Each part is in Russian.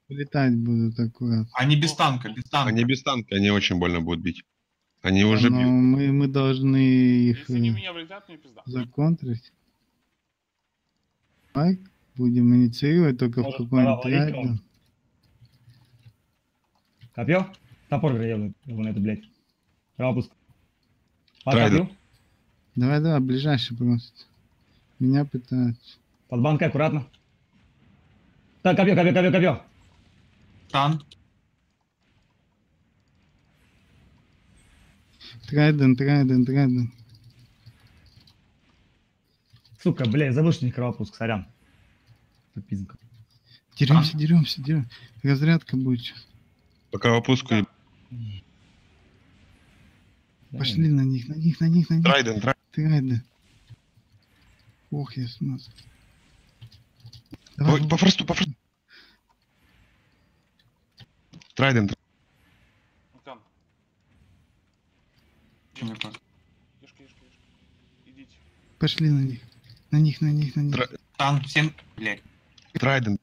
Летать будут аккуратно. Они без танка, без танка. Они без танка, они очень больно будут бить. Они уже Но бьют. мы должны их Если они в меня влетят, мне пизда. законтрить. Давай будем инициировать только в Может, какой-нибудь пора валить район. Копье? Топор гребаный, его на это, блядь. Пропуск. По Трайдер. копью. Давай, ближайший просто. Меня пытаются. Под банкой аккуратно. Так, копье. Тан. Трайден. Сука, блядь, забыл, что не кровопуск, сорян. Пизда. Деремся. Разрядка будет сейчас. По кровопуску и Пошли на них. Трайден. Трайден. Ох, я смазал. Давай. Ой, по фросту. Трайден. Тан. Почему так? Ешка. Идите. Пошли на них. На них. Тан, всем, блядь. Трайден.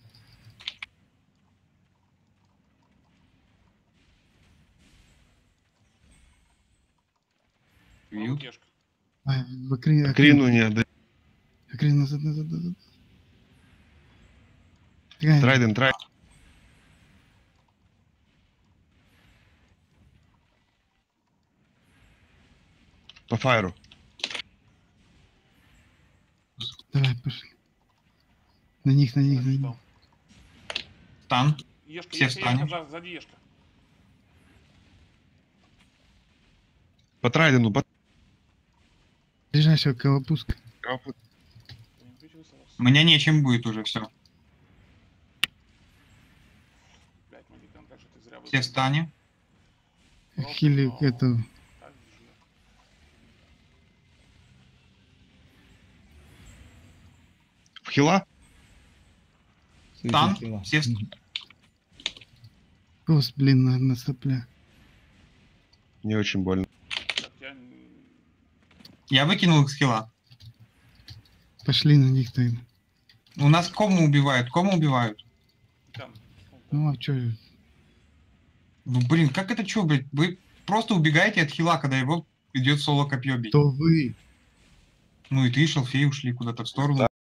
Бьют. Ешка. Ай, в Акрину. Крину не отдай. Акрин, назад. Трайден. Трайден. По фаеру. Давай, пошли. На них. Что? Тан. Ешка, Все встанем. сзади ешка. По Трайдену. По... Ближайшего кровопуска. У меня нечем будет уже, все. Блять, Магикан, как же ты зря Все встанем. Хили этого. Так же. В хила? Тан. Все Просто, блин, на соплях. Не очень больно. Так, Я выкинул их с хила. Пошли на них тогда. У нас кому убивают? Тан. Ну а чё? Ну блин, как это чё, блядь? Вы просто убегаете от хила, когда его идет соло копье бить. То вы. Ну и ты, Шалфей, ушли куда-то в сторону.